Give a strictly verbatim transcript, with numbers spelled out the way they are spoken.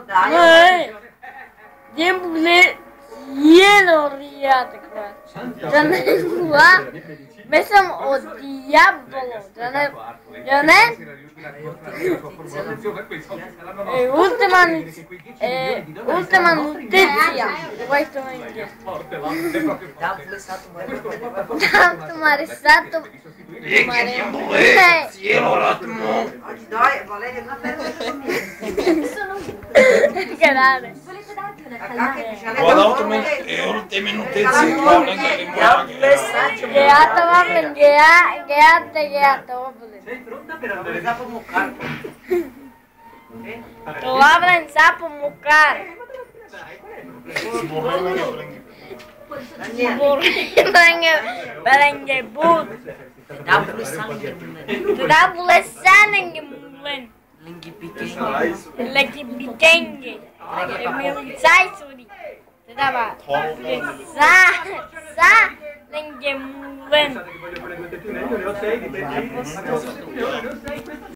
dai. Dia boleh yellow ria tekrar. Jangan gua mesam o diavolo. Jangan jangan. E ultima e ultima notizia di questo momento. Tanto mare stato mare. Cielo ratmo. Oggi dai, Valeria, non per Carare. Guarda, e ultime notizie Geata vabbè, gea, geata, geata, vabbè. sei pronta per andare a muccar? Tu abre in sapo muccar. Barangay but. Double sangue mulen. Lagi bikengi. Emil sai suri. Tadaba. Sa sa lagi mulen.